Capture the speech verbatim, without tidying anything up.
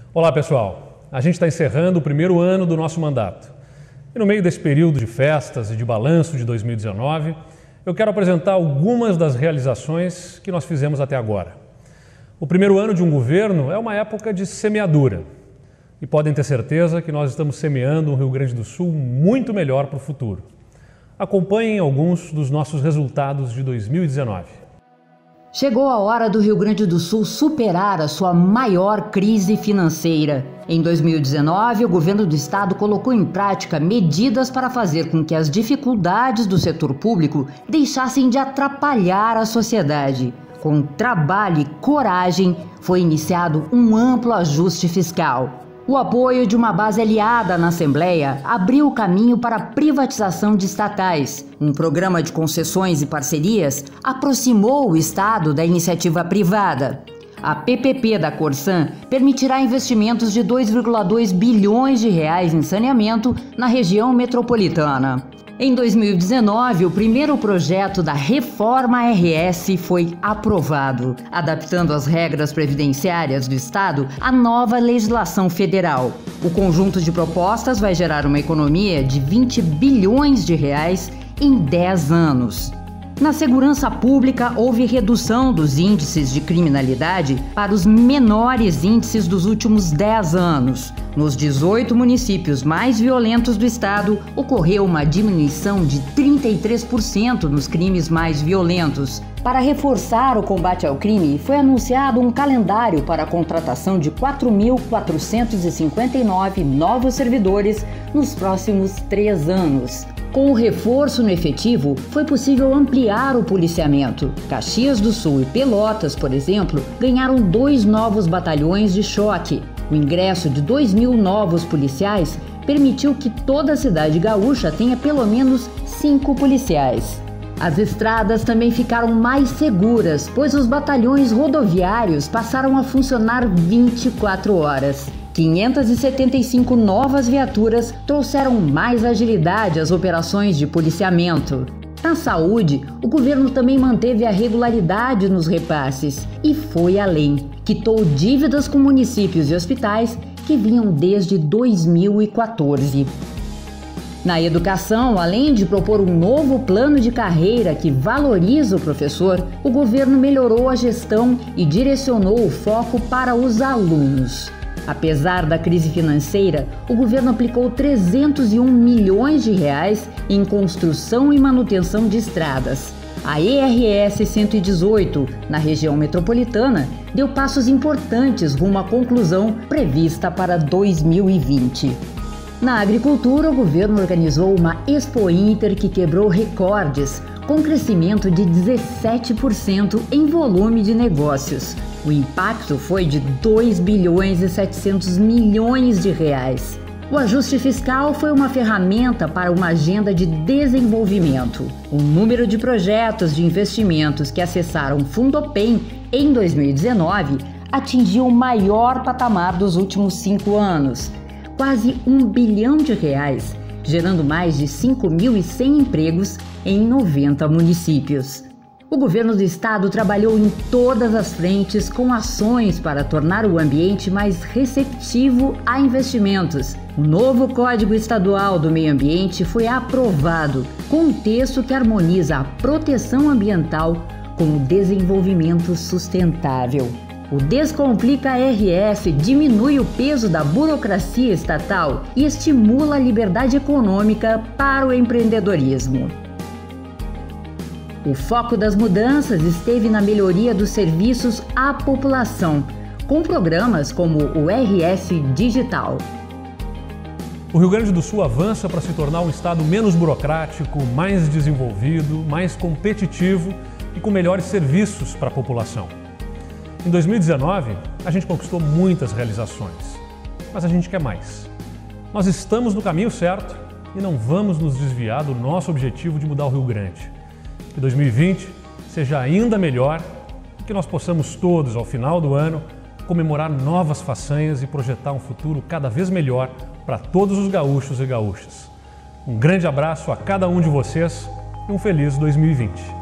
Olá pessoal, a gente está encerrando o primeiro ano do nosso mandato. E no meio desse período de festas e de balanço de dois mil e dezenove, eu quero apresentar algumas das realizações que nós fizemos até agora. O primeiro ano de um governo é uma época de semeadura. E podem ter certeza que nós estamos semeando um Rio Grande do Sul muito melhor para o futuro. Acompanhem alguns dos nossos resultados de dois mil e dezenove. Chegou a hora do Rio Grande do Sul superar a sua maior crise financeira. Em dois mil e dezenove, o governo do estado colocou em prática medidas para fazer com que as dificuldades do setor público deixassem de atrapalhar a sociedade. Com trabalho e coragem, foi iniciado um amplo ajuste fiscal. O apoio de uma base aliada na Assembleia abriu o caminho para a privatização de estatais. Um programa de concessões e parcerias aproximou o Estado da iniciativa privada. A P P P da Corsan permitirá investimentos de dois vírgula dois bilhões de reais em saneamento na região metropolitana. Em dois mil e dezenove, o primeiro projeto da Reforma R S foi aprovado, adaptando as regras previdenciárias do Estado à nova legislação federal. O conjunto de propostas vai gerar uma economia de vinte bilhões de reais em dez anos. Na segurança pública, houve redução dos índices de criminalidade para os menores índices dos últimos dez anos. Nos dezoito municípios mais violentos do estado, ocorreu uma diminuição de trinta e três por cento nos crimes mais violentos. Para reforçar o combate ao crime, foi anunciado um calendário para a contratação de quatro mil quatrocentos e cinquenta e nove novos servidores nos próximos três anos. Com o reforço no efetivo, foi possível ampliar o policiamento. Caxias do Sul e Pelotas, por exemplo, ganharam dois novos batalhões de choque. O ingresso de dois mil novos policiais permitiu que toda a cidade gaúcha tenha pelo menos cinco policiais. As estradas também ficaram mais seguras, pois os batalhões rodoviários passaram a funcionar vinte e quatro horas. quinhentas e setenta e cinco novas viaturas trouxeram mais agilidade às operações de policiamento. Na saúde, o governo também manteve a regularidade nos repasses e foi além. Quitou dívidas com municípios e hospitais que vinham desde dois mil e quatorze. Na educação, além de propor um novo plano de carreira que valoriza o professor, o governo melhorou a gestão e direcionou o foco para os alunos. Apesar da crise financeira, o governo aplicou trezentos e um milhões de reais em construção e manutenção de estradas. A E R S cento e dezoito, na região metropolitana, deu passos importantes rumo à conclusão prevista para dois mil e vinte. Na agricultura, o governo organizou uma Expo Inter que quebrou recordes, com crescimento de dezessete por cento em volume de negócios. O impacto foi de dois bilhões e setecentos milhões de reais. O ajuste fiscal foi uma ferramenta para uma agenda de desenvolvimento. O número de projetos de investimentos que acessaram Fundopem em dois mil e dezenove atingiu o maior patamar dos últimos cinco anos, quase um bilhão de reais, gerando mais de cinco mil e cem empregos em noventa municípios. O governo do estado trabalhou em todas as frentes com ações para tornar o ambiente mais receptivo a investimentos. O novo Código Estadual do Meio Ambiente foi aprovado, com um texto que harmoniza a proteção ambiental com o desenvolvimento sustentável. O Descomplica R S diminui o peso da burocracia estatal e estimula a liberdade econômica para o empreendedorismo. O foco das mudanças esteve na melhoria dos serviços à população, com programas como o R S Digital. O Rio Grande do Sul avança para se tornar um estado menos burocrático, mais desenvolvido, mais competitivo e com melhores serviços para a população. Em dois mil e dezenove, a gente conquistou muitas realizações, mas a gente quer mais. Nós estamos no caminho certo e não vamos nos desviar do nosso objetivo de mudar o Rio Grande. Que dois mil e vinte seja ainda melhor e que nós possamos todos, ao final do ano, comemorar novas façanhas e projetar um futuro cada vez melhor para todos os gaúchos e gaúchas. Um grande abraço a cada um de vocês e um feliz dois mil e vinte.